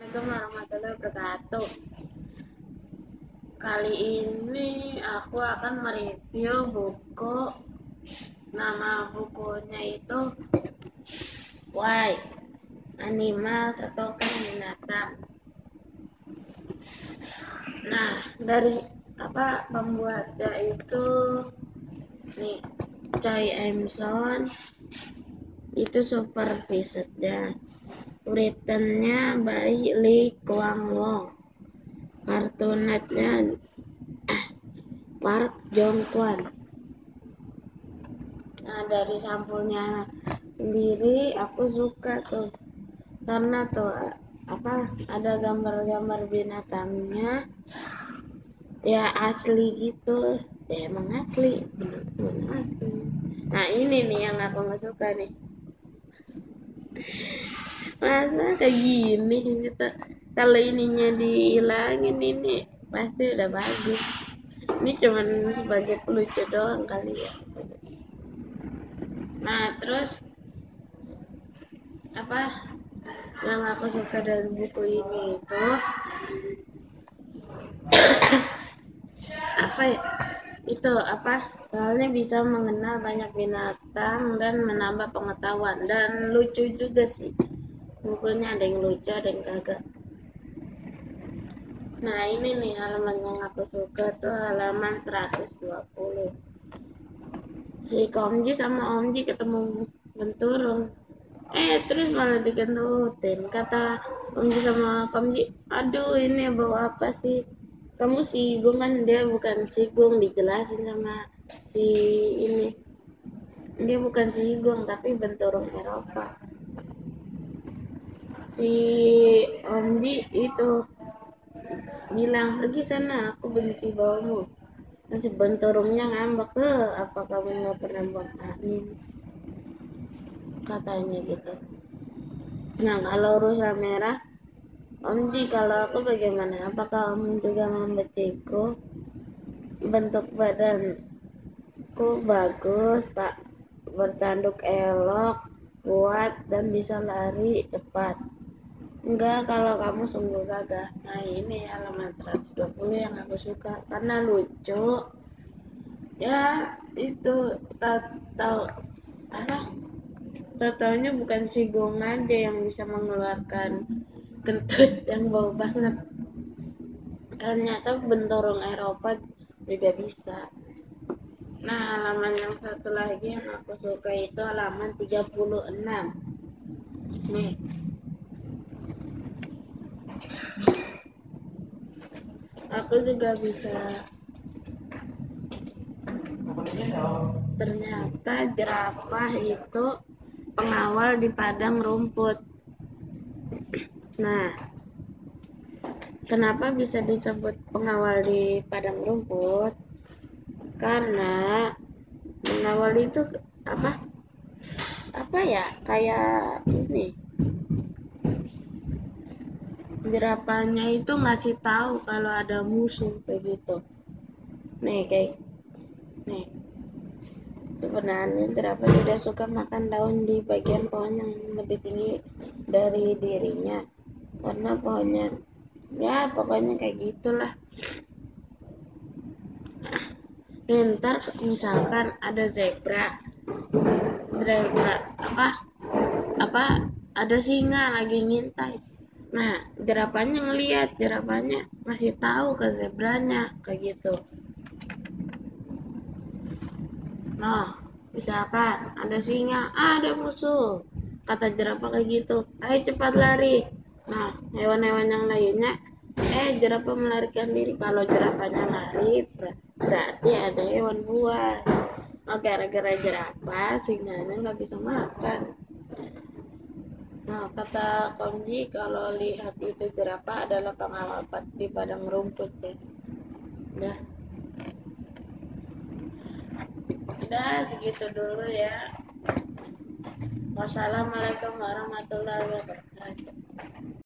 Assalamualaikum warahmatullahi wabarakatuh. Kali ini aku akan mereview buku. Nama bukunya itu Why Animals atau kan binatang. Nah, dari pembuatnya itu nih Choi Emson, itu supervisornya. Written-nya by Lee Kwang Wong. Kartunetnya Park Jong Kwan. Nah, dari sampulnya sendiri aku suka tuh, karena tuh ada gambar-gambar binatangnya ya asli gitu. Ya emang asli, bener-bener asli. Nah, ini nih yang aku nggak suka nih, masa kayak gini gitu. Kalau ininya dihilangin ini pasti udah bagus. Ini cuman sebagai pelucu doang kali ya. Nah, terus yang aku suka dari buku ini itu soalnya bisa mengenal banyak binatang dan menambah pengetahuan, dan lucu juga sih bukunya, ada yang lucu ada yang kagak. Nah, ini nih halaman yang aku suka tuh halaman 120. Si Komji sama Omji ketemu benturung, terus malah digendutin. Kata Omji sama Komji, aduh ini bawa apa sih, kamu Sigung kan? Dia bukan Sigung, dijelasin sama si ini, dia bukan Sigung tapi benturung Eropa. Si Omji itu bilang, pergi sana, aku benci baumu. Masih benturungnya ngambek, apa kamu nggak pernah buang angin, katanya gitu. Nah, kalau rusa merah, Omji, kalau aku bagaimana? Apakah kamu juga membenciku? Bentuk badanku bagus, tak bertanduk elok, kuat, dan bisa lari cepat. Enggak, kalau kamu sungguh gagah. Nah, ini halaman 120 yang aku suka karena lucu. Ya, itu tahu taunya bukan si Gong aja yang bisa mengeluarkan kentut yang bau banget. Ternyata bentorong Eropa juga bisa. Nah, halaman yang satu lagi yang aku suka itu halaman 36. Nih, aku juga bisa. Ternyata jerapah itu pengawal di padang rumput. Nah, kenapa bisa disebut pengawal di padang rumput? Karena pengawal itu kayak ini, jerapahnya itu ngasih tahu kalau ada musuh begitu. Nih, sebenarnya jerapah tidak suka makan daun di bagian pohon yang lebih tinggi dari dirinya, karena pohonnya, ya pokoknya kayak gitulah. Ntar misalkan ada zebra ada singa lagi ngintai. Nah, jerapahnya ngelihat, jerapahnya ngasih tahu ke zebranya kayak gitu. Nah, misalkan ada singa, ada musuh, kata jerapah kayak gitu, ayo cepat lari. Nah, hewan-hewan yang lainnya jerapah melarikan diri. Kalau jerapahnya lari, berarti ada hewan buas. Nah, gara-gara jerapah, singanya nggak bisa makan. Nah, kata Komji, kalau lihat itu jerapah adalah pengawal di padang rumput ya. Udah segitu dulu ya. Wassalamualaikum warahmatullahi wabarakatuh.